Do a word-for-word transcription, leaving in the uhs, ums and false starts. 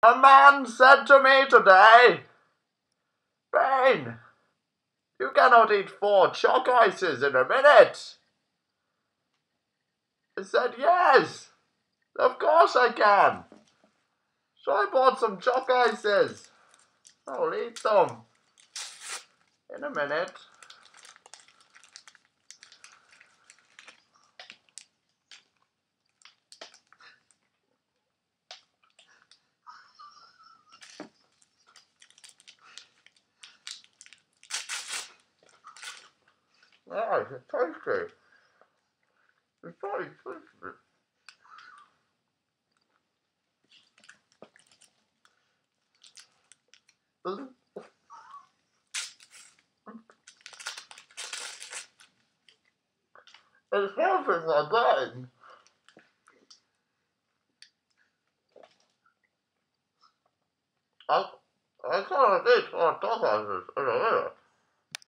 A man said to me today, Bane, you cannot eat four Choc ices in a minute. I said, yes, of course I can. So I bought some Choc ices. I'll eat them in a minute. Yeah, it's tasty. It's very tasty. It's helping my brain. I, I can't eat four Choc ices in a minute.